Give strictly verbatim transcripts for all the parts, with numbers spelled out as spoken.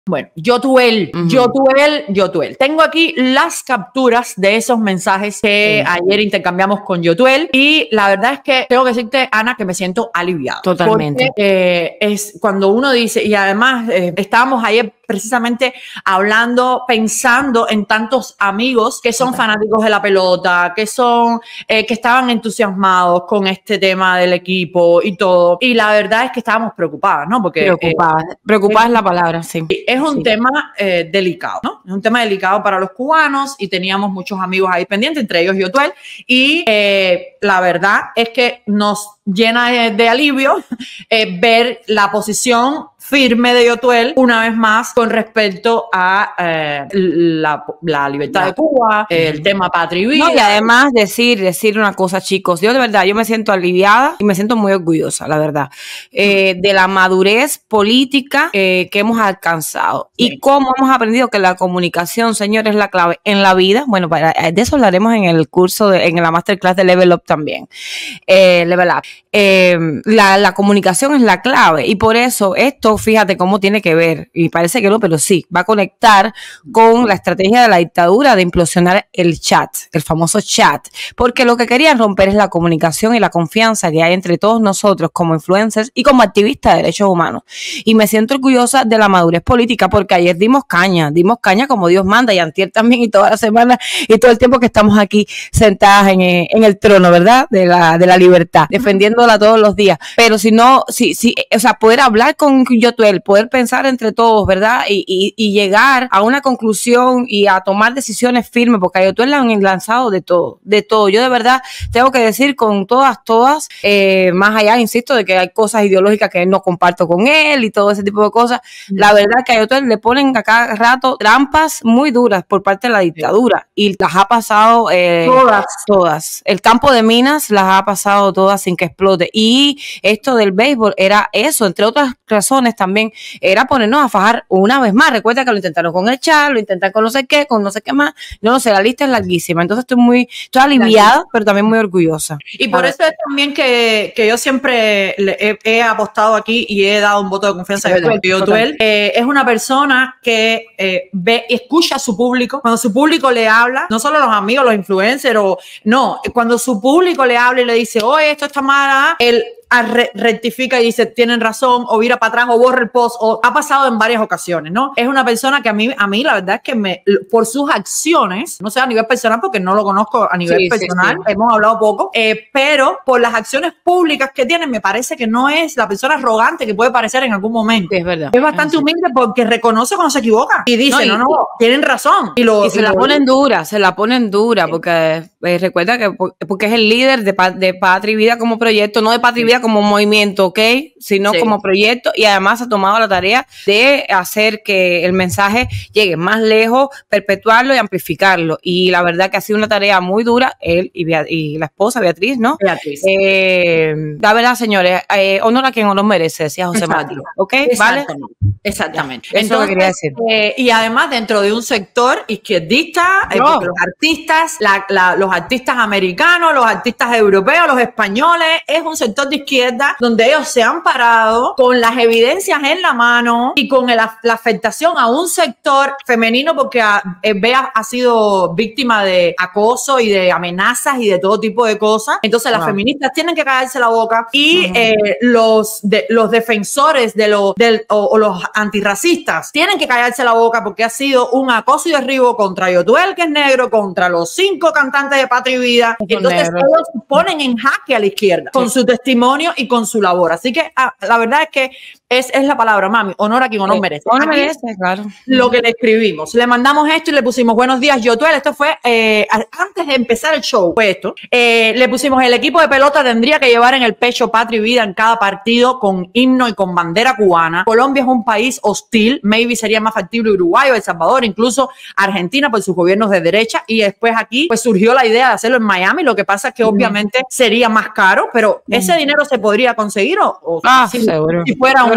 Bueno, Yotuel, uh-huh. Yotuel, Yotuel. Tengo aquí las capturas de esos mensajes que uh-huh. ayer intercambiamos con Yotuel y la verdad es que tengo que decirte, Ana, que me siento aliviada. Totalmente. Porque eh, es cuando uno dice, y además eh, estábamos ayer precisamente hablando, pensando en tantos amigos que son okay. fanáticos de la pelota, que son, eh, que estaban entusiasmados con este tema del equipo y todo. Y la verdad es que estábamos preocupadas, ¿no? Porque preocupadas, eh, preocupadas es la palabra, sí. Es un sí. tema eh, delicado, ¿no? Es un tema delicado para los cubanos y teníamos muchos amigos ahí pendientes, entre ellos Yotuel, y eh, la verdad es que nos llena de, de alivio eh, ver la posición firme de Yotuel una vez más con respecto a eh, la, la libertad de Cuba, eh, el tema patria y vida. No, y además decir, decir una cosa, chicos, yo de verdad, yo me siento aliviada y me siento muy orgullosa, la verdad, eh, de la madurez política eh, que hemos alcanzado sí. y cómo hemos aprendido que la comunicación, señores, es la clave en la vida. Bueno, para, de eso hablaremos en el curso, de, en la masterclass de Level Up también. Eh, Level Up. Eh, la, la comunicación es la clave y por eso esto, fíjate cómo tiene que ver, y parece que no, pero sí, va a conectar con la estrategia de la dictadura de implosionar el chat, el famoso chat, porque lo que querían romper es la comunicación y la confianza que hay entre todos nosotros como influencers y como activistas de derechos humanos. Y me siento orgullosa de la madurez política porque ayer dimos caña, dimos caña como Dios manda y antier también y toda la semana y todo el tiempo que estamos aquí sentadas en, en el trono, ¿verdad? De la, de la libertad, defendiéndola todos los días. Pero si no, si, si, o sea, poder hablar con Yotuel, poder pensar entre todos, ¿verdad? Y, y, y llegar a una conclusión y a tomar decisiones firmes, porque a Yotuel le han lanzado de todo, de todo. Yo de verdad tengo que decir con todas, todas, eh, más allá, insisto, de que hay cosas ideológicas que no comparto con él y todo ese tipo de cosas. Mm. La verdad es que a Yotuel le ponen a cada rato trampas muy duras por parte de la dictadura y las ha pasado eh, todas, todas. El campo de minas las ha pasado todas sin que explote. Y esto del béisbol era eso, entre otras razones también, era ponernos a fajar una vez más. Recuerda que lo intentaron con el chat, lo intentaron con no sé qué, con no sé qué más. No, no sé, la lista es larguísima. Entonces estoy muy, estoy aliviada, pero también muy orgullosa. Y por eso es también que, que yo siempre he, he apostado aquí y he dado un voto de confianza a Yotuel. Yotuel eh, es una persona que eh, ve, escucha a su público. Cuando su público le habla, no solo los amigos, los influencers, o no, cuando su público le habla y le dice, oye, esto está mal, él rectifica y dice, tienen razón, o vira para atrás, o borra el post, o ha pasado en varias ocasiones, ¿no? Es una persona que a mí, a mí la verdad es que me, por sus acciones, no sé a nivel personal, porque no lo conozco a nivel sí, personal, sí, sí. hemos hablado poco, eh, pero por las acciones públicas que tiene, me parece que no es la persona arrogante que puede parecer en algún momento. Es verdad. Es bastante es humilde porque reconoce cuando se equivoca y dice, no, y, no, no, tienen razón. Y, lo, y se y la lo, ponen dura, se la ponen dura, sí. porque eh, recuerda que porque es el líder de, de Patria y Vida como proyecto, no de Patria y Vida como movimiento, ¿ok? Sino sí. como proyecto, y además ha tomado la tarea de hacer que el mensaje llegue más lejos, perpetuarlo y amplificarlo. Y la verdad que ha sido una tarea muy dura, él y, Bea y la esposa Beatriz, ¿no? Beatriz. Eh, la verdad, señores, eh, honor a quien honor merece, decía José Mati, ¿ok? ¿Vale? Exactamente. Eso Entonces, es lo que quería decir. Eh, y además dentro de un sector izquierdista, eh, porque los artistas, la, la, los artistas americanos, los artistas europeos, los españoles, es un sector de izquierda donde ellos se han parado con las evidencias en la mano y con el, la afectación a un sector femenino, porque eh, Bea ha sido víctima de acoso y de amenazas y de todo tipo de cosas. Entonces wow. las feministas tienen que callarse la boca y uh-huh. eh, los, de, los defensores de lo, del, o, o los antirracistas tienen que callarse la boca, porque ha sido un acoso y derribo contra Yotuel, que es negro, contra los cinco cantantes de Patria y Vida. Y entonces negro. ellos ponen en jaque a la izquierda con sí. su testimonio y con su labor. Así que ah, la verdad es que es, es la palabra, mami, honor a quien honor merece. Honor merece, claro. Lo que le escribimos. Le mandamos esto y le pusimos buenos días, Yotuel. Esto fue eh, antes de empezar el show, fue esto. Eh, le pusimos el equipo de pelota tendría que llevar en el pecho Patria y Vida en cada partido con himno y con bandera cubana. Colombia es un país hostil, maybe sería más factible Uruguay o El Salvador, incluso Argentina por sus gobiernos de derecha, y después aquí pues surgió la idea de hacerlo en Miami. Lo que pasa es que mm. obviamente sería más caro, pero mm. ese dinero se podría conseguir o, o ah, si, seguro. si fuera un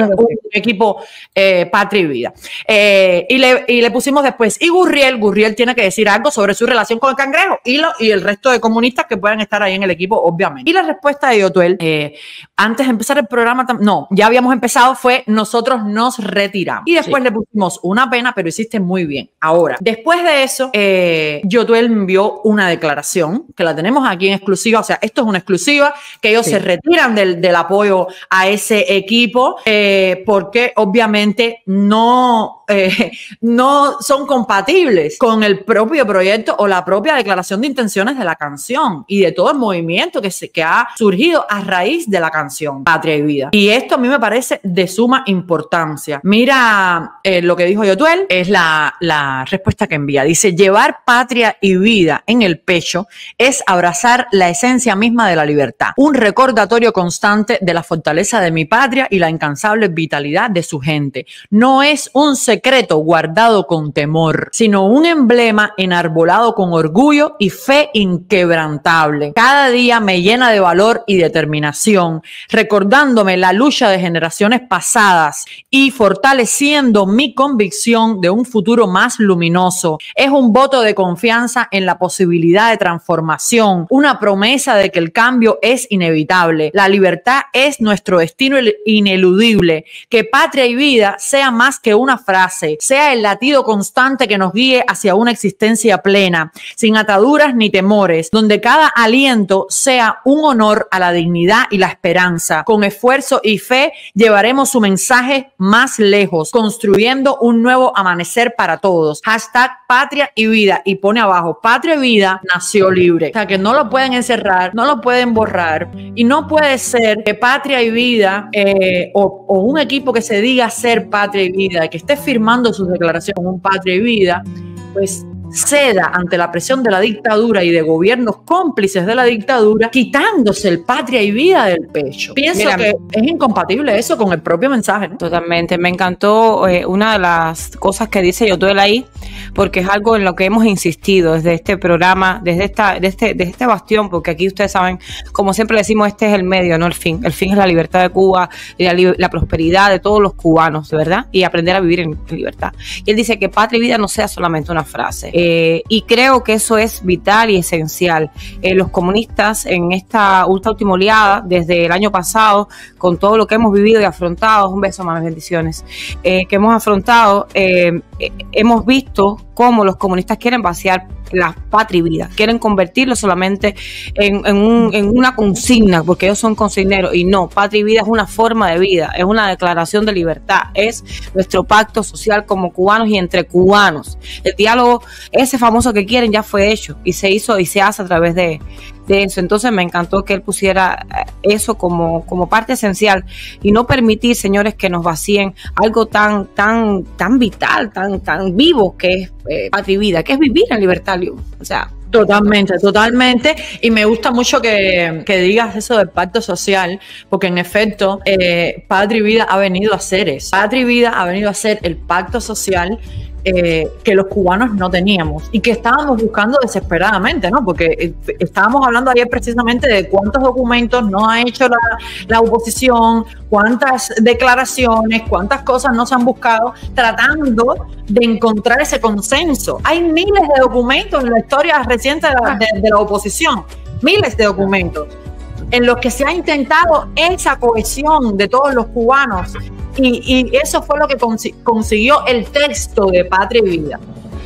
claro un, un equipo eh, Patria y Vida. Eh, y, le, y le pusimos después, y Gurriel, Gurriel tiene que decir algo sobre su relación con el cangrejo y, lo, y el resto de comunistas que puedan estar ahí en el equipo, obviamente. Y la respuesta de Yotuel, eh, antes de empezar el programa, no, ya habíamos empezado, fue nosotros nos retiramos. Y después sí. le pusimos una pena, pero hiciste muy bien. Ahora, después de eso, eh, Yotuel envió una declaración, que la tenemos aquí en exclusiva, o sea, esto es una exclusiva, que ellos sí. se retiran del, del apoyo a ese equipo, eh, porque obviamente no, eh, no son compatibles con el propio proyecto o la propia declaración de intenciones de la canción y de todo el movimiento que, se, que ha surgido a raíz de la canción Patria y Vida. Y esto a mí me parece de suma importancia. Mira eh, lo que dijo Yotuel, es la, la respuesta que envía. Dice, llevar patria y vida en el pecho es abrazar la esencia misma de la libertad, un recordatorio constante de la fortaleza de mi patria y la incansable vitalidad de su gente. No es un secreto guardado con temor, sino un emblema enarbolado con orgullo y fe inquebrantable. Cada día me llena de valor y determinación, recordándome la lucha de generaciones pasadas y fortaleciendo mi convicción de un futuro más luminoso. Es un voto de confianza en la posibilidad de transformación, una promesa de que el cambio es inevitable. La libertad es nuestro destino ineludible. Que patria y vida sea más que una frase, sea el latido constante que nos guíe hacia una existencia plena, sin ataduras ni temores, donde cada aliento sea un honor a la dignidad y la esperanza. Con esfuerzo y fe llevaremos su mensaje más lejos, construyendo un nuevo amanecer para todos. Hashtag patria y vida, y pone abajo, patria y vida nació libre. O sea, que no lo pueden encerrar, no lo pueden borrar, y no puede ser que patria y vida eh, o, o un equipo que se diga ser patria y vida, que esté firmando sus declaraciones con un patria y vida, pues ceda ante la presión de la dictadura y de gobiernos cómplices de la dictadura, quitándose el patria y vida del pecho. Pienso Mira, que es incompatible eso con el propio mensaje, ¿no? Totalmente. Me encantó eh, una de las cosas que dice Yotuel ahí, porque es algo en lo que hemos insistido desde este programa, desde esta, desde este, desde este bastión, porque aquí ustedes saben, como siempre decimos, este es el medio, no el fin. El fin es la libertad de Cuba y la, la prosperidad de todos los cubanos, de verdad, y aprender a vivir en, en libertad. Y él dice que patria y vida no sea solamente una frase. Eh, y creo que eso es vital y esencial. Eh, los comunistas en esta última oleada, desde el año pasado, con todo lo que hemos vivido y afrontado, un beso, más bendiciones, eh, que hemos afrontado, eh, eh, hemos visto cómo los comunistas quieren vaciar la patria y vida, quieren convertirlo solamente en, en, un, en una consigna, porque ellos son consigneros, y no, patria y vida es una forma de vida, es una declaración de libertad, es nuestro pacto social como cubanos y entre cubanos. El diálogo, ese famoso que quieren, ya fue hecho y se hizo y se hace a través de, de eso. Entonces me encantó que él pusiera eso como, como parte esencial y no permitir, señores, que nos vacíen algo tan, tan, tan vital, tan, tan vivo que es eh, patria y vida, que es vivir en libertad. O sea, totalmente, totalmente. Y me gusta mucho que, que digas eso del pacto social, porque en efecto, eh, Patria y Vida ha venido a hacer eso. Patria y Vida ha venido a ser el pacto social Eh, que los cubanos no teníamos y que estábamos buscando desesperadamente, ¿no? Porque eh, estábamos hablando ayer precisamente de cuántos documentos no ha hecho la, la oposición, cuántas declaraciones, cuántas cosas no se han buscado tratando de encontrar ese consenso. Hay miles de documentos en la historia reciente de la, de, de la oposición, miles de documentos en los que se ha intentado esa cohesión de todos los cubanos. Y, y eso fue lo que cons- consiguió el texto de Patria y Vida,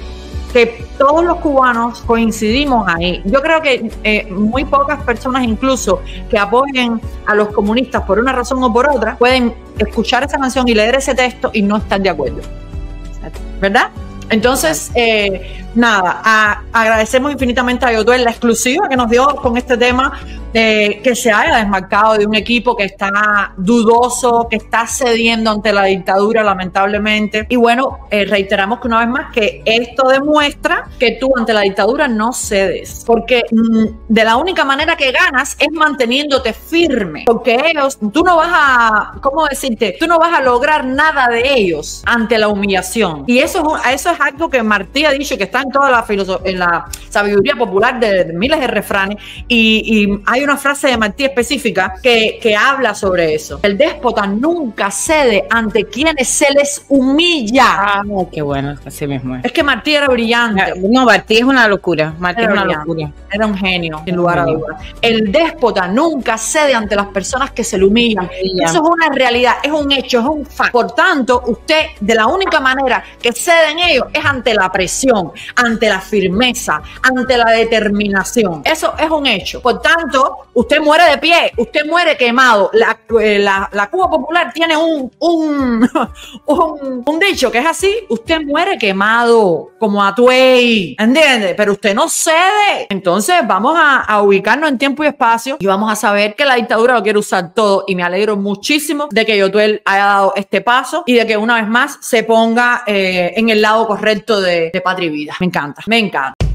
que todos los cubanos coincidimos ahí. Yo creo que eh, muy pocas personas incluso que apoyen a los comunistas por una razón o por otra pueden escuchar esa canción y leer ese texto y no estar de acuerdo, ¿verdad? Entonces, eh, nada, a, agradecemos infinitamente a Yotuel la exclusiva que nos dio con este tema, eh, que se haya desmarcado de un equipo que está dudoso, que está cediendo ante la dictadura, lamentablemente. Y bueno, eh, reiteramos que una vez más que esto demuestra que tú ante la dictadura no cedes, porque mm, de la única manera que ganas es manteniéndote firme, porque ellos, tú no vas a, ¿cómo decirte? Tú no vas a lograr nada de ellos ante la humillación. Y eso es, eso es algo que Martí ha dicho, que está en toda la filosofía, en la sabiduría popular de, de miles de refranes, y, y hay hay una frase de Martí específica que, que habla sobre eso. El déspota nunca cede ante quienes se les humilla. Ah, qué bueno, así mismo es. Es que Martí era brillante. No, Martí es una locura. Martí Era es una brillante. locura. Era un genio, sin lugar a dudas. El déspota nunca cede ante las personas que se le humillan. Eso es una realidad, es un hecho, es un fact. Por tanto, usted, de la única manera que ceden ellos es ante la presión, ante la firmeza, ante la determinación. Eso es un hecho. Por tanto, usted muere de pie, usted muere quemado. La, la, la Cuba Popular tiene un, un, un, un dicho que es así: usted muere quemado, como Atuey, ¿entiende? Pero usted no cede. Entonces vamos a, a ubicarnos en tiempo y espacio y vamos a saber que la dictadura lo quiere usar todo, y me alegro muchísimo de que Yotuel haya dado este paso y de que una vez más se ponga eh, en el lado correcto de, de Patria y Vida. Me encanta, me encanta.